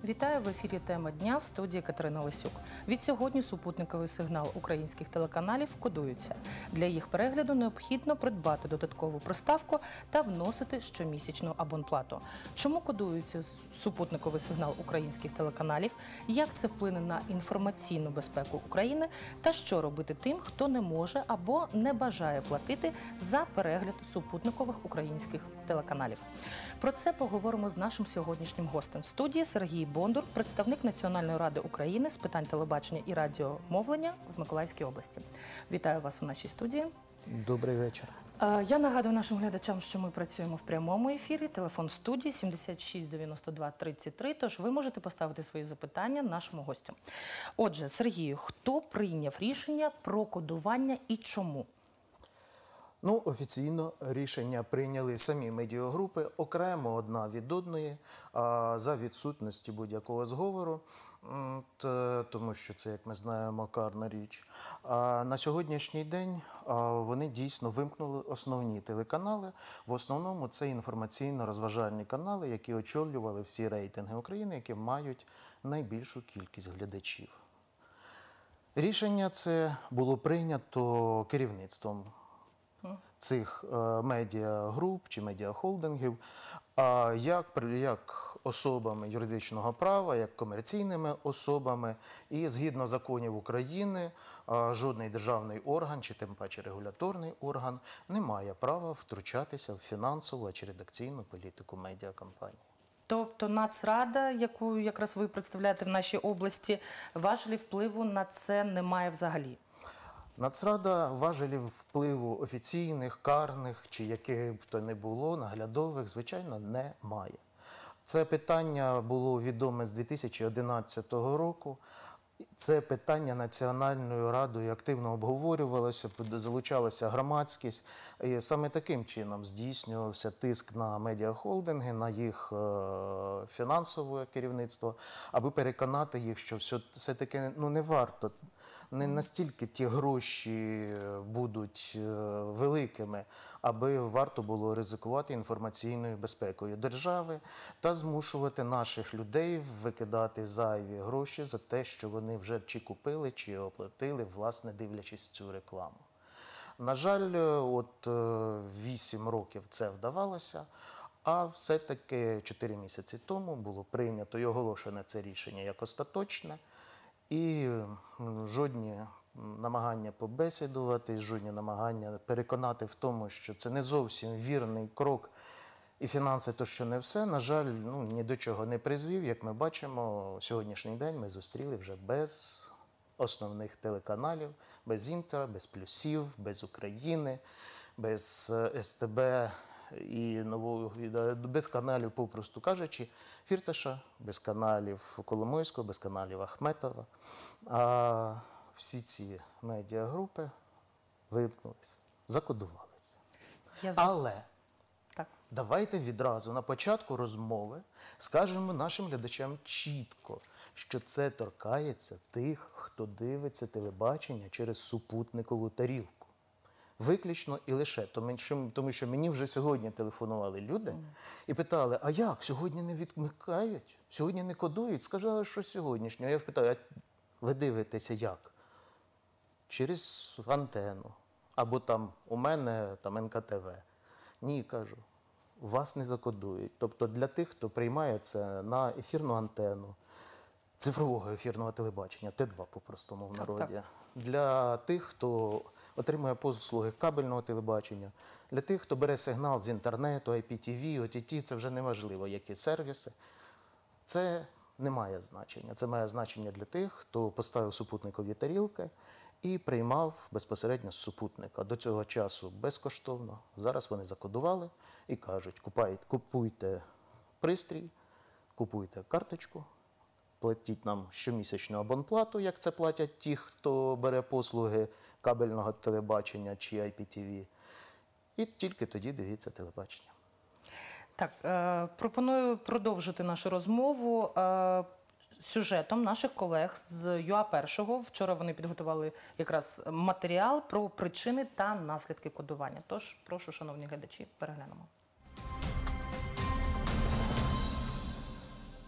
Вітаю, в ефірі «Тема дня», в студії Катерина Лисюк. Від сьогодні супутниковий сигнал українських телеканалів кодується. Для їх перегляду необхідно придбати додаткову приставку та вносити щомісячну абонплату. Чому кодується супутниковий сигнал українських телеканалів, як це вплине на інформаційну безпеку України та що робити тим, хто не може або не бажає платити за перегляд супутникових українських телеканалів. Про це поговоримо з нашим сьогоднішнім гостем в студії Сергій Бондур, представник Національної ради України з питань телебачення і радіомовлення в Миколаївській області. Вітаю вас у нашій студії. Добрий вечір. Я нагадую нашим глядачам, що ми працюємо в прямому ефірі. Телефон студії 76 92 33, тож ви можете поставити свої запитання нашому гостю. Отже, Сергію, хто прийняв рішення про кодування і чому? Ну, офіційно рішення прийняли самі медіагрупи, окремо одна від одної, за відсутності будь-якого зговору, тому що це, як ми знаємо, карна річ. А на сьогоднішній день вони дійсно вимкнули основні телеканали. В основному це інформаційно-розважальні канали, які очолювали всі рейтинги України, які мають найбільшу кількість глядачів. Рішення це було прийнято керівництвом цих медіагруп чи медіахолдингів, як особами юридичного права, як комерційними особами. І згідно законів України, жодний державний орган, чи тим паче регуляторний орган, не має права втручатися в фінансову чи редакційну політику медіакомпанії. Тобто Нацрада, яку якраз ви представляєте в нашій області, важелів впливу на це немає взагалі? Нацрада важелів впливу офіційних, карних, чи яких б то не було, наглядових, звичайно, не має. Це питання було відоме з 2011 року. Це питання Національною радою активно обговорювалося, залучалася громадськість. І саме таким чином здійснювався тиск на медіахолдинги, на їх фінансове керівництво, аби переконати їх, що все-таки не варто. Не настільки ті гроші будуть великими, аби варто було ризикувати інформаційною безпекою держави та змушувати наших людей викидати зайві гроші за те, що вони вже чи купили, чи оплатили, власне, дивлячись цю рекламу. На жаль, от 8 років це вдавалося, а все-таки 4 місяці тому було прийнято і оголошене це рішення як остаточне. І жодні намагання побесідувати, жодні намагання переконати в тому, що це не зовсім вірний крок і фінанси – то що не все, на жаль, ні до чого не призвів. Як ми бачимо, сьогоднішній день ми зустріли вже без основних телеканалів, без Інтера, без Плюсів, без України, без СТБ і без каналів, попросту кажучи, Фірташа, без каналів Коломойського, без каналів Ахметова. А всі ці медіагрупи вимкнулися, закодувалися. Але давайте відразу на початку розмови скажемо нашим глядачам чітко, що це торкається тих, хто дивиться телебачення через супутникову тарілку. Виключно і лише, тому що мені вже сьогодні телефонували люди і питали, а як, сьогодні не відмикають, сьогодні не кодують? Сказали, що сьогоднішнього. Я питаю, а ви дивитеся як? Через антенну, або там у мене там НКТВ. Ні, кажу, вас не закодують. Тобто для тих, хто приймає це на ефірну антенну, цифрового ефірного телебачення, Т2 по-простому в народі. Для тих, хто отримує послуги кабельного телебачення, для тих, хто бере сигнал з інтернету, IPTV, OTT, це вже неважливо, які сервіси. Це не має значення. Це має значення для тих, хто поставив супутникові тарілки і приймав безпосередньо з супутника. До цього часу безкоштовно. Зараз вони закодували і кажуть, купуйте пристрій, купуйте карточку, платіть нам щомісячну абонплату, як це платять ті, хто бере послуги кабельного телебачення чи IPTV. І тільки тоді дивіться телебачення. Так, пропоную продовжити нашу розмову сюжетом наших колег з ЮА-1. Вчора вони підготували якраз матеріал про причини та наслідки кодування. Тож, прошу, шановні глядачі, переглянемо.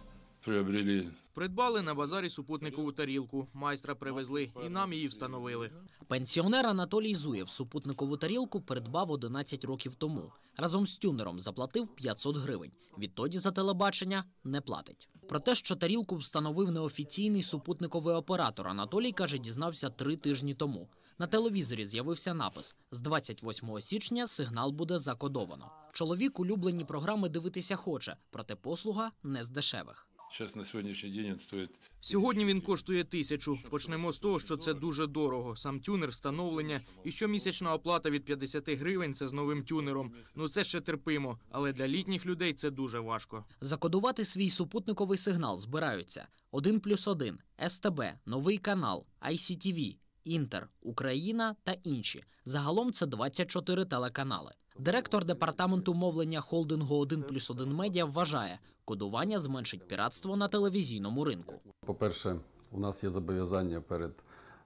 приобрели. Придбали на базарі супутникову тарілку, майстра привезли і нам її встановили. Пенсіонер Анатолій Зуєв супутникову тарілку придбав 11 років тому. Разом з тюнером заплатив 500 гривень. Відтоді за телебачення не платить. Про те, що тарілку встановив неофіційний супутниковий оператор, Анатолій, каже, дізнався 3 тижні тому. На телевізорі з'явився напис «З 28 січня сигнал буде закодовано». Чоловік улюблені програми дивитися хоче, проте послуга не з дешевих. Зараз на сьогоднішній день він стоїть. Сьогодні він коштує 1000. Почнемо з того, що це дуже дорого. Сам тюнер, встановлення і щомісячна оплата від 50 гривень – це з новим тюнером. Ну це ще терпимо, але для літніх людей це дуже важко. Закодувати свій супутниковий сигнал збираються 1+1, СТБ, Новий канал, ICTV, Інтер, Україна та інші. Загалом це 24 телеканали. Директор департаменту мовлення холдингу 1+1 Медіа вважає, кодування зменшить піратство на телевізійному ринку. По-перше, у нас є зобов'язання перед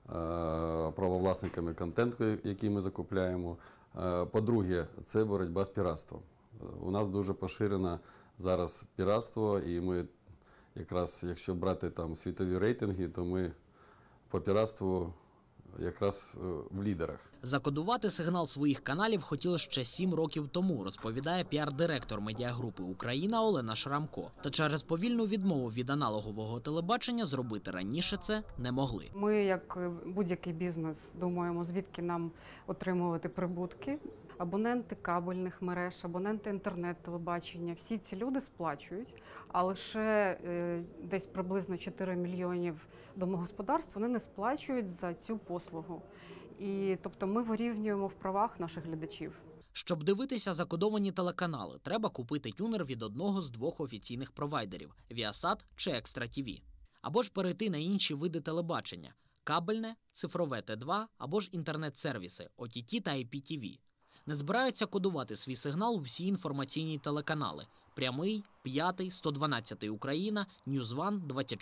правовласниками контенту, який ми закупляємо. По-друге, це боротьба з піратством. У нас дуже поширено зараз піратство, і ми якраз, якщо брати там світові рейтинги, то ми по піратству якраз в лідерах. Закодувати сигнал своїх каналів хотіли ще 7 років тому, розповідає піар-директор медіагрупи «Україна» Олена Шрамко. Та через повільну відмову від аналогового телебачення зробити раніше це не могли. Ми, як будь-який бізнес, думаємо, звідки нам отримувати прибутки. Абоненти кабельних мереж, абоненти інтернет-телебачення – всі ці люди сплачують, а лише десь приблизно 4 мільйонів домогосподарств вони не сплачують за цю послугу. І, тобто ми вирівнюємо в правах наших глядачів. Щоб дивитися закодовані телеканали, треба купити тюнер від одного з 2 офіційних провайдерів – Viasat чи Extra TV. Або ж перейти на інші види телебачення – кабельне, цифрове Т2 або ж інтернет-сервіси – OTT та IPTV. Не збираються кодувати свій сигнал усі інформаційні телеканали – Прямий, П'ятий, 112 Україна, Ньюзван,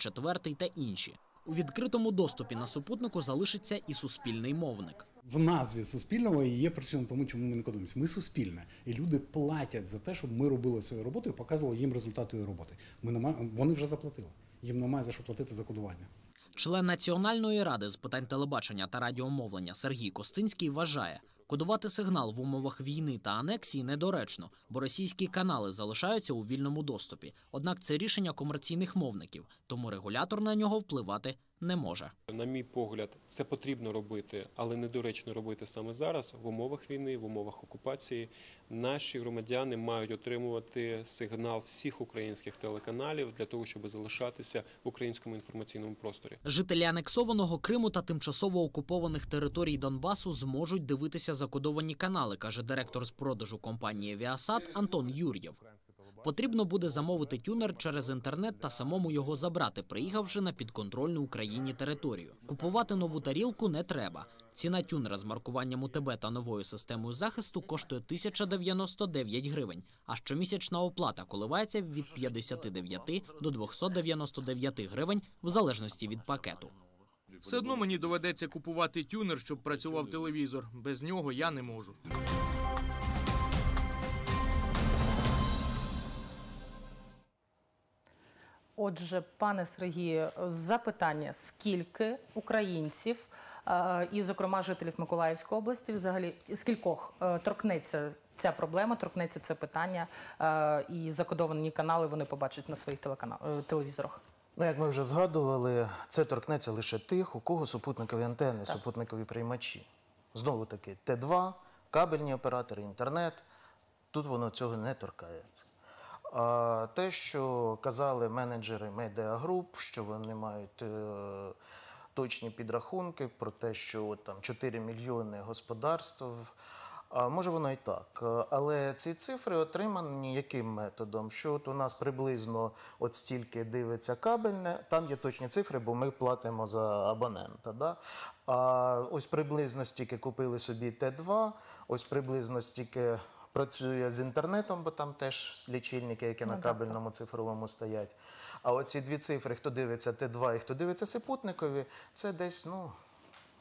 24 та інші. У відкритому доступі на супутнику залишиться і суспільний мовник. В назві Суспільного і є причина тому, чому ми не кодуємося. Ми суспільне, і люди платять за те, щоб ми робили свою роботу і показували їм результати її роботи. Вони вже заплатили. Їм немає за що платити за кодування. Член Національної ради з питань телебачення та радіомовлення Сергій Костинський вважає, кодувати сигнал в умовах війни та анексії недоречно, бо російські канали залишаються у вільному доступі. Однак це рішення комерційних мовників, тому регулятор на нього впливати не може. На мій погляд, це потрібно робити, але недоречно робити саме зараз, в умовах війни, в умовах окупації. Наші громадяни мають отримувати сигнал всіх українських телеканалів для того, щоб залишатися в українському інформаційному просторі. Жителі анексованого Криму та тимчасово окупованих територій Донбасу зможуть дивитися закодовані канали, каже директор з продажу компанії Viasat Антон Юр'єв. Потрібно буде замовити тюнер через інтернет та самому його забрати, приїхавши на підконтрольну Україні територію. Купувати нову тарілку не треба. Ціна тюнера з маркуванням УТБ та новою системою захисту коштує 1099 гривень, а щомісячна оплата коливається від 59 до 299 гривень в залежності від пакету. Все одно мені доведеться купувати тюнер, щоб працював телевізор. Без нього я не можу. Отже, пане Сергію, запитання, скільки українців, і, зокрема, жителів Миколаївської області, взагалі, скількох торкнеться ця проблема, торкнеться це питання, і закодовані канали вони побачать на своїх телевізорах? Ну, як ми вже згадували, це торкнеться лише тих, у кого супутникові антени, супутникові приймачі. Знову-таки, Т2, кабельні оператори, інтернет, тут воно цього не торкається. А те, що казали менеджери медіагруп, що вони мають точні підрахунки про те, що там 4 мільйони господарств, може воно і так. Але ці цифри отримані яким методом? Що от у нас приблизно от стільки дивиться кабельне, там є точні цифри, бо ми платимо за абонента. Да? А ось приблизно стільки купили собі Т2, ось приблизно стільки працює з інтернетом, бо там теж лічильники, які на кабельному цифровому стоять. А оці дві цифри, хто дивиться Т2 і хто дивиться супутникові, це десь,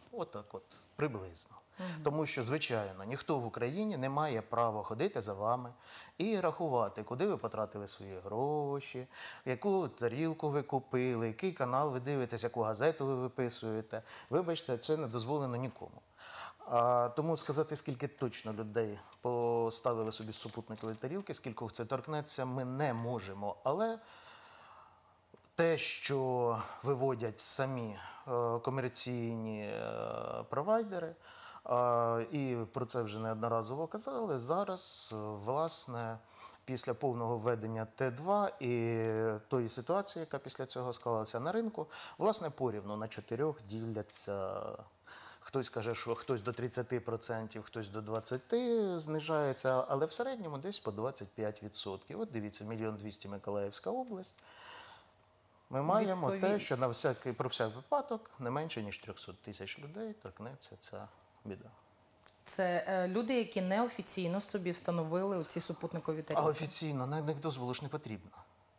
Отак от, приблизно. Тому що, звичайно, ніхто в Україні не має права ходити за вами і рахувати, куди ви потратили свої гроші, яку тарілку ви купили, який канал ви дивитесь, яку газету ви виписуєте. Вибачте, це не дозволено нікому. Тому сказати, скільки точно людей поставили собі супутникові тарілки, скількох це торкнеться, ми не можемо. Але те, що виводять самі комерційні провайдери, і про це вже неодноразово казали, зараз, власне, після повного введення Т2 і тої ситуації, яка після цього склалася на ринку, власне, порівну на 4 діляться. Хтось каже, що хтось до 30%, хтось до 20% знижається, але в середньому десь по 25%. От дивіться, 1 200 000 Миколаївська область. Ми маємо те, що про всяк випадок не менше, ніж 300 тисяч людей торкнеться ця біда. Це люди, які неофіційно собі встановили ці супутникові тарілки? А офіційно на них дозволу ж не потрібно.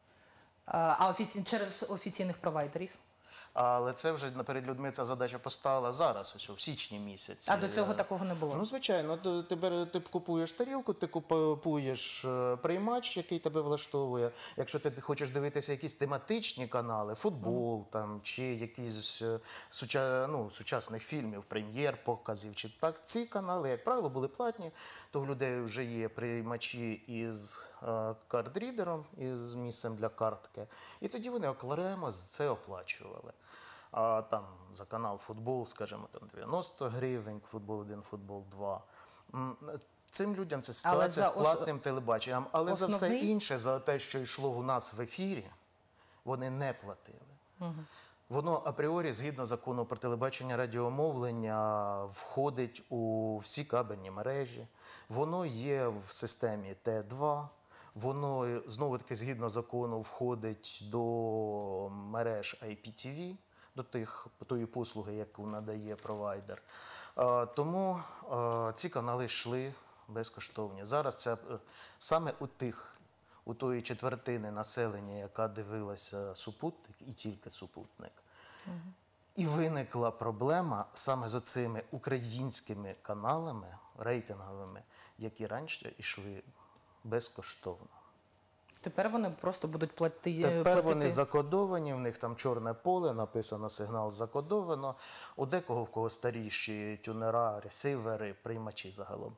Через офіційних провайдерів? Але це вже перед людьми ця задача постала зараз, ось в січні місяці. А до цього такого не було? Ну, звичайно, ти купуєш тарілку, ти купуєш приймач, який тебе влаштовує. Якщо ти хочеш дивитися якісь тематичні канали, футбол там, чи якісь сучасних фільмів, прем'єр, показів, чи так, ці канали, як правило, були платні, то в людей вже є приймачі із кардрідером, із місцем для картки, і тоді вони окремо це оплачували. А там за канал футбол, скажімо, там 90 гривень, футбол 1, футбол 2. Цим людям це ситуація з платним телебаченням. Але за все інше, за те, що йшло в нас в ефірі, вони не платили. Воно апріорі, згідно закону про телебачення, радіомовлення, входить у всі кабельні мережі. Воно є в системі Т2. Воно, знову-таки, згідно закону, входить до мереж IPTV, до тої послуги, яку надає провайдер. Тому ці канали йшли безкоштовні. Зараз це саме у тої четвертини населення, яка дивилася супутник, і тільки супутник. І виникла проблема саме з оцими українськими каналами, рейтинговими, які раніше йшли безкоштовно. Тепер вони просто будуть платити. Тепер вони закодовані, в них там чорне поле, написано сигнал закодовано. У декого, в кого старіші тюнера, ресивери, приймачі загалом.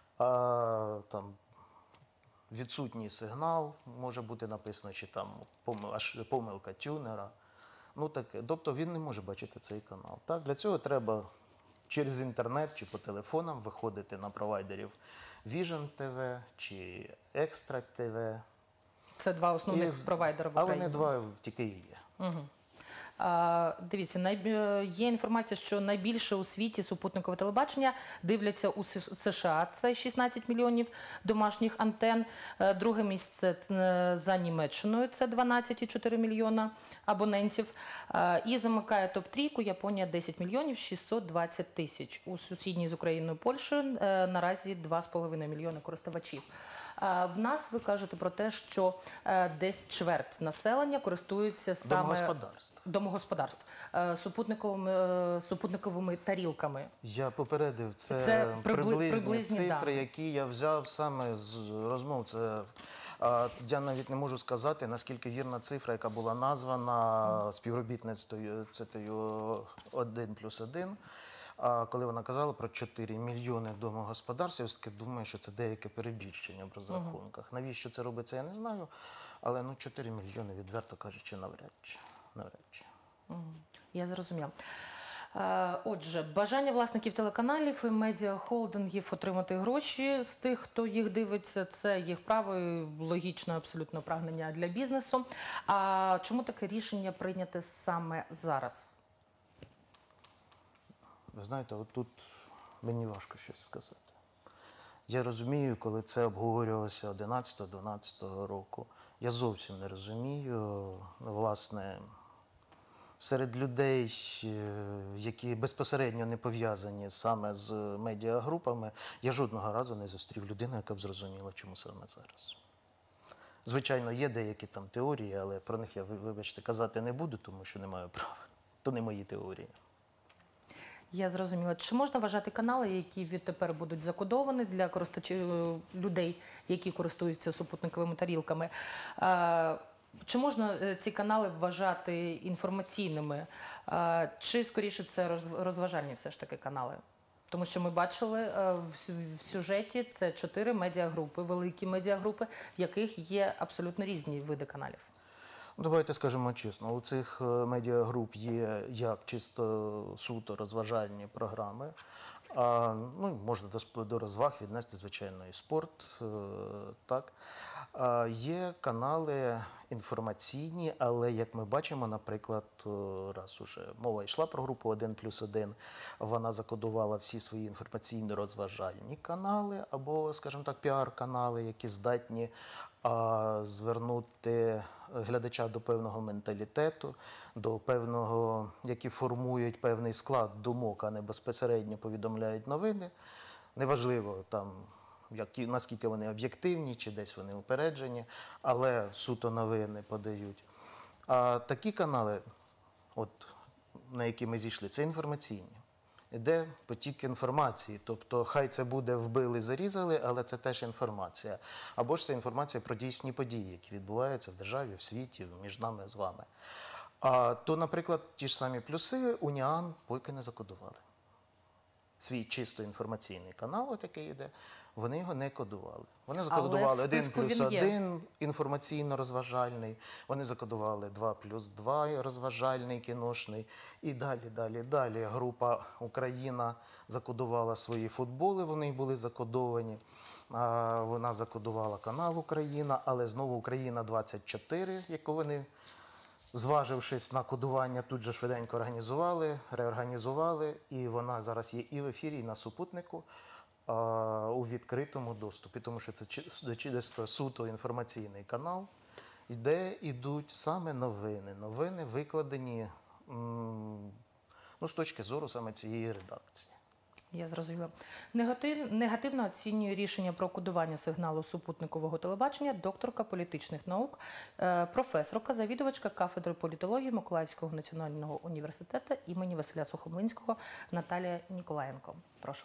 А там відсутній сигнал, може бути написано, чи там помилка тюнера. Ну таке. Тобто він не може бачити цей канал. Так? Для цього треба через інтернет чи по телефонам виходити на провайдерів Vision TV чи Extra TV. Це два основних провайдери в А Україні. вони два тільки і є. Дивіться, є інформація, що найбільше у світі супутникове телебачення дивляться у США. Це 16 мільйонів домашніх антен. Друге місце за Німеччиною, це 12,4 мільйона абонентів. І замикає топ-трійку Японія 10 мільйонів 620 тисяч. У сусідній з Україною Польщі наразі 2,5 мільйони користувачів. В нас, ви кажете про те, що десь чверть населення користується саме домогосподарств супутниковими тарілками. Я попередив, це приблизні цифри, які я взяв саме з розмов. Я навіть не можу сказати, наскільки вірна цифра, яка була названа співробітництвою ЦТЮ 1+1. А коли вона казала про 4 мільйони домогосподарств, я все-таки думаю, що це деяке перебільшення в розрахунках. Навіщо це робиться, я не знаю. Але 4 мільйони, відверто кажучи, навряд чи. Я зрозуміла. Отже, бажання власників телеканалів і медіахолдингів отримати гроші з тих, хто їх дивиться, це їх право і логічне абсолютно прагнення для бізнесу. А чому таке рішення прийняте саме зараз? Ви знаєте, от тут мені важко щось сказати. Я розумію, коли це обговорювалося 11-12 року. Я зовсім не розумію, власне, серед людей, які безпосередньо не пов'язані саме з медіагрупами, я жодного разу не зустрів людину, яка б зрозуміла, чому саме зараз. Звичайно, є деякі там теорії, але про них я, вибачте, казати не буду, тому що не маю права. То не мої теорії. Я зрозуміла. Чи можна вважати канали, які відтепер будуть закодовані для людей, які користуються супутниковими тарілками? Чи можна ці канали вважати інформаційними? Чи, скоріше, це розважальні все ж таки канали? Тому що ми бачили в сюжеті, це 4 медіагрупи, великі медіагрупи, в яких є абсолютно різні види каналів. Давайте скажемо чесно, у цих медіагруп є як чисто суто розважальні програми, можна до розваг віднести, звичайно, і спорт, так. Є канали інформаційні, але, як ми бачимо, наприклад, раз уже мова йшла про групу 1+1, вона закодувала всі свої інформаційно-розважальні канали, або, скажімо так, піар-канали, які здатні звернути глядача до певного менталітету, до певного, які формують певний склад думок, а не безпосередньо повідомляють новини. Неважливо, наскільки вони об'єктивні, чи десь вони упереджені, але суто новини подають. А такі канали, на які ми зійшли, це інформаційні. Іде потік інформації, тобто хай це буде вбили, зарізали, але це теж інформація. Або ж це інформація про дійсні події, які відбуваються в державі, в світі, між нами з вами. То, наприклад, ті ж самі плюси Уніан поки не закодували. Свій чисто інформаційний канал, який йде, вони його не кодували. Вони закодували 1+1 інформаційно-розважальний, вони закодували 2+2 розважальний, кіношний, і далі. Група «Україна» закодувала свої футболи, вони були закодовані. Вона закодувала канал «Україна», але знову «Україна-24», яку вони, зважившись на кодування, тут же швиденько реорганізували, і вона зараз є і в ефірі, і на супутнику, у відкритому доступі, тому що це чисто суто інформаційний канал, де йдуть саме новини. Новини викладені з точки зору саме цієї редакції. Я зрозуміла. Негативно оцінює рішення про кодування сигналу супутникового телебачення докторка політичних наук, професорка, завідувачка кафедри політології Миколаївського національного університету імені Василя Сухомлинського Наталія Ніколаєнко. Прошу.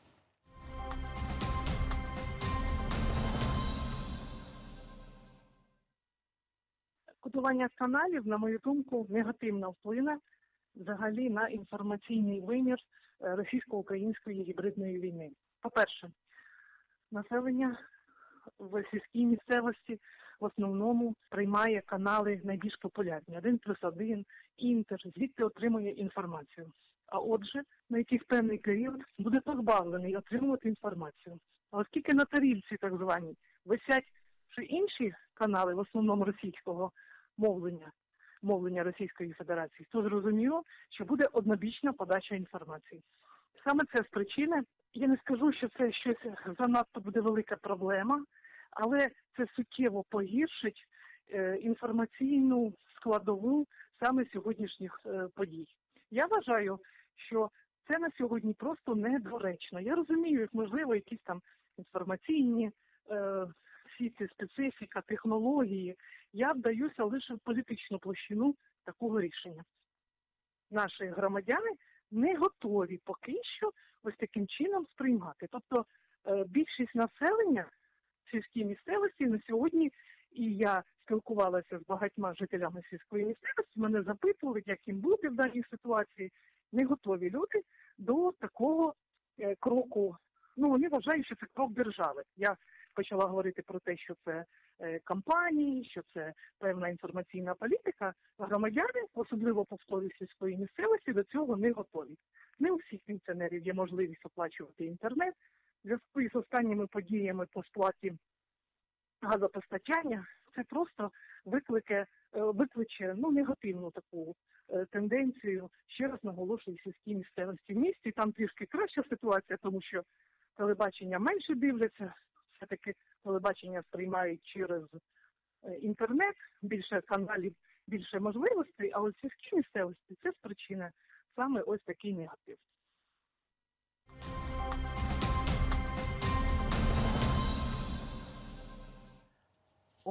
Кодування каналів, на мою думку, негативно вплине взагалі на інформаційний вимір російсько-української гібридної війни. По-перше, населення в сільській місцевості в основному приймає канали найбільш популярні. 1+1, Інтер, звідти отримує інформацію. А отже, на якийсь певний період буде позбавлений отримувати інформацію. А оскільки на тарілці, так званій, висять ще інші канали, в основному російського мовлення Російської Федерації, то зрозуміло, що буде однобічна подача інформації. Саме це з причини, я не скажу, що це щось занадто буде велика проблема, але це суттєво погіршить інформаційну складову саме сьогоднішніх подій. Я вважаю, що це на сьогодні просто недоречно. Я розумію, як можливо якісь там інформаційні всі ці специфіка, технології. Я вдаюся лише в політичну площину такого рішення. Наші громадяни не готові поки що ось таким чином сприймати. Тобто більшість населення в сільській місцевості на сьогодні, і я спілкувалася з багатьма жителями сільської місцевості, мене запитували, як їм бути в даній ситуації. Не готові люди до такого кроку. Вони вважають, що це крок держави. Я почала говорити про те, що це кампанії, що це певна інформаційна політика. Громадяни, особливо повторюю сільської місцевості, до цього не готові. Не у всіх пенсіонерів є можливість оплачувати інтернет. В зв'язку із останніми подіями по сплаті газопостачання це просто викличе негативну таку тенденцію. Ще раз наголошую, в сільській місцевості. В місті там трішки краща ситуація, тому що телебачення менше дивляться, все-таки телебачення сприймають через інтернет, більше каналів, більше можливостей, але в сільській місцевості це спричиняє саме ось такий негатив.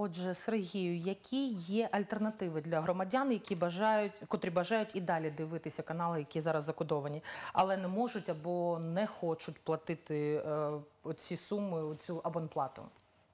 Отже, Сергію, які є альтернативи для громадян, котрі бажають і далі дивитися канали, які зараз закодовані, але не можуть або не хочуть платити оці суми, оцю абонплату?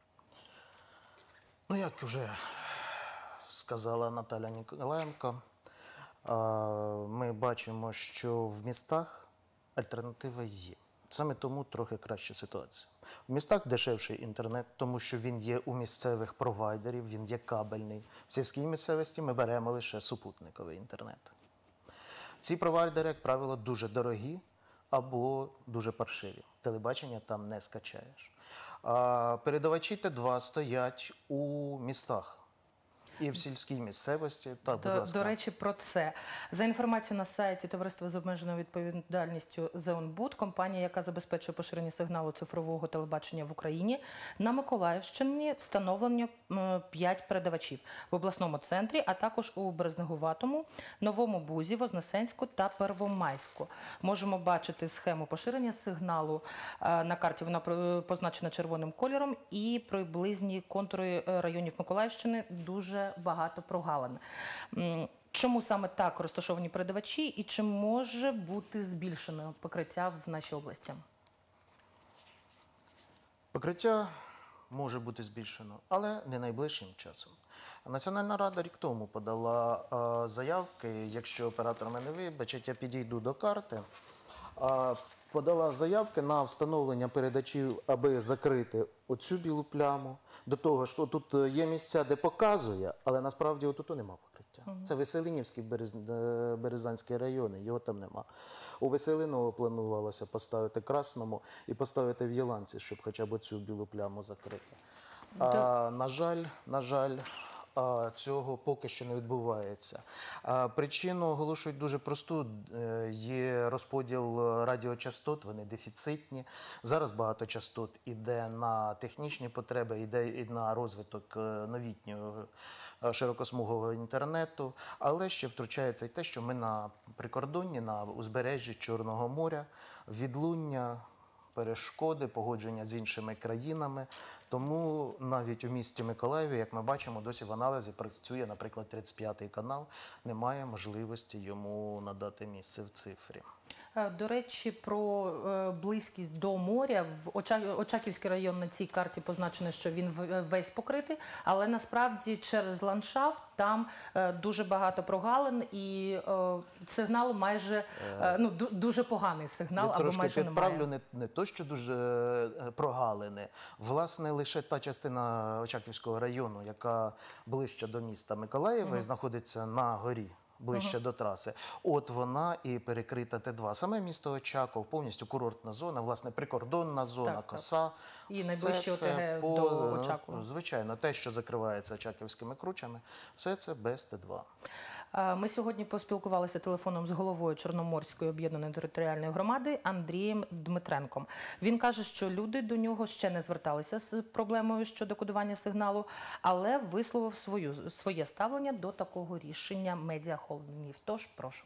Ну, як вже сказала Наталя Ніколаєнко, ми бачимо, що в містах альтернатива є. Саме тому трохи краща ситуація. В містах дешевший інтернет, тому що він є у місцевих провайдерів, він є кабельний. В сільській місцевості ми беремо лише супутниковий інтернет. Ці провайдери, як правило, дуже дорогі або дуже паршиві. Телебачення там не скачаєш. Передавачі Т2 стоять у містах. І в сільській місцевості. Так, будь ласка. До речі, про це. За інформацією на сайті Товариства з обмеженою відповідальністю «Зеонбуд», компанія, яка забезпечує поширення сигналу цифрового телебачення в Україні, на Миколаївщині встановлено 5 передавачів в обласному центрі, а також у Березнегуватому, Новому Бузі, Вознесенську та Первомайську. Можемо бачити схему поширення сигналу на карті, вона позначена червоним кольором, і приблизні контури районів Миколаївщини дуже багато прогалин. Чому саме так розташовані передавачі і чи може бути збільшено покриття в нашій області? Покриття може бути збільшено, але не найближчим часом. Національна рада рік тому подала заявки, якщо оператор мене вибачить, я підійду до карти, подала заявки на встановлення передачів, аби закрити оцю білу пляму. До того, що тут є місця, де показує, але насправді отут нема покриття. Це Веселинівський, Березанський райони, його там нема. У Веселиново планувалося поставити Красному і поставити в Єланці, щоб хоча б оцю білу пляму закрити. На жаль, цього поки що не відбувається. Причину оголошують дуже просту. Є розподіл радіочастот, вони дефіцитні. Зараз багато частот іде на технічні потреби, іде і на розвиток новітнього широкосмугового інтернету. Але ще втручається і те, що ми на прикордонні, на узбережжі Чорного моря, відлуння, перешкоди, погодження з іншими країнами. Тому навіть у місті Миколаєві, як ми бачимо, досі в аналізі працює, наприклад, 35-й канал. Немає можливості йому надати місце в цифрі. До речі, про близькість до моря. Очаківський район на цій карті позначено, що він весь покритий, але насправді через ландшафт там дуже багато прогалин і сигнал майже, дуже поганий сигнал, або майже немає. Підправлю, не то, що дуже прогалини. Власне, лише та частина Очаківського району, яка ближче до міста Миколаєва і знаходиться на горі, ближче до траси. От вона і перекрита Т2. Саме місто Очаков, повністю курортна зона, власне, прикордонна зона, Коса. І найближчі ОТГ до Очакова. Звичайно, те, що закривається очаківськими кручами, все це без Т2. Ми сьогодні поспілкувалися телефоном з головою Чорноморської об'єднаної територіальної громади Андрієм Дмитренком. Він каже, що люди до нього ще не зверталися з проблемою щодо кодування сигналу, але висловив своє ставлення до такого рішення медіахолдингів. Тож, прошу.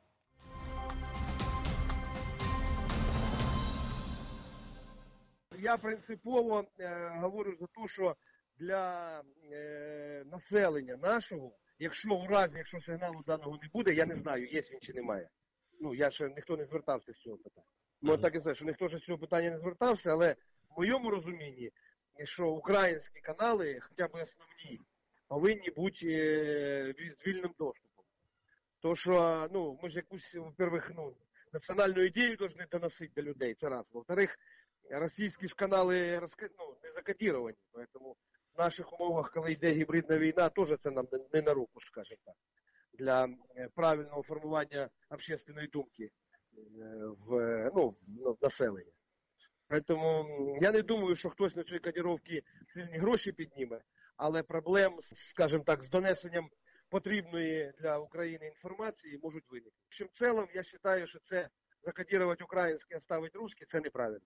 Я принципово говорю за те, що для населення нашого, якщо сигналу даного не буде, я не знаю, є він чи немає. Я ще ніхто не звертався з цього питання. Можу так і сказати, що ніхто ще з цього питання не звертався, але в моєму розумінні, що українські канали, хоча б основні, повинні бути з вільним доступом. То що, ми ж якусь, во-первых, національну ідею повинні доносити до людей, це раз. Во-вторых, російські ж канали не закодіровані, тому в наших умовах, коли йде гібридна війна, теж це нам не на руку, скажімо так, для правильного формування общественної думки в населенні. Тому я не думаю, що хтось на цій кодировці сильні гроші підніме, але проблем, скажімо так, з донесенням потрібної для України інформації можуть виникнути. В цілому, я вважаю, що це закодірувати українське, а ставити русське – це неправильно.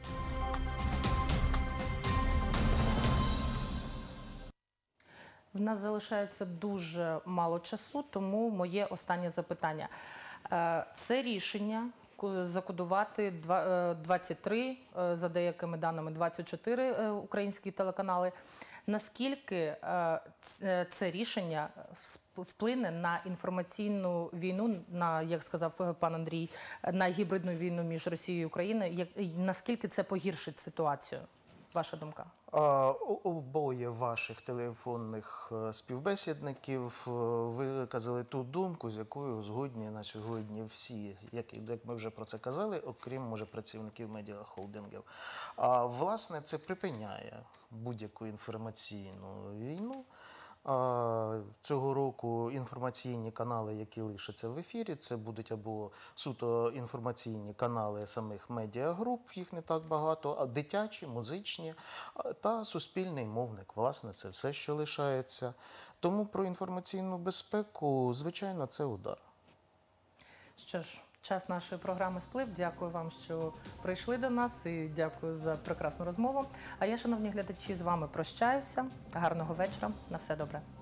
В нас залишається дуже мало часу, тому моє останнє запитання. Це рішення закодувати 23, за деякими даними 24 українські телеканали, Наскільки це рішення вплине на інформаційну війну, на, як сказав пан Андрій, на гібридну війну між Росією і Україною? Наскільки це погіршить ситуацію? Ваша думка? Обоє ваших телефонних співбесідників виказали ту думку, з якою згодні на сьогодні всі, як ми вже про це казали, окрім, може, працівників медіахолдингів. А власне це припиняє будь-яку інформаційну війну. Цього року інформаційні канали, які лишаться в ефірі, це будуть або суто інформаційні канали самих медіагруп, їх не так багато, а дитячі, музичні та суспільний мовник. Власне, це все, що лишається. Тому про інформаційну безпеку, звичайно, це удар. Що ж, час нашої програми сплив. Дякую вам, що прийшли до нас, і дякую за прекрасну розмову. А я, шановні глядачі, з вами прощаюся. Гарного вечора. На все добре.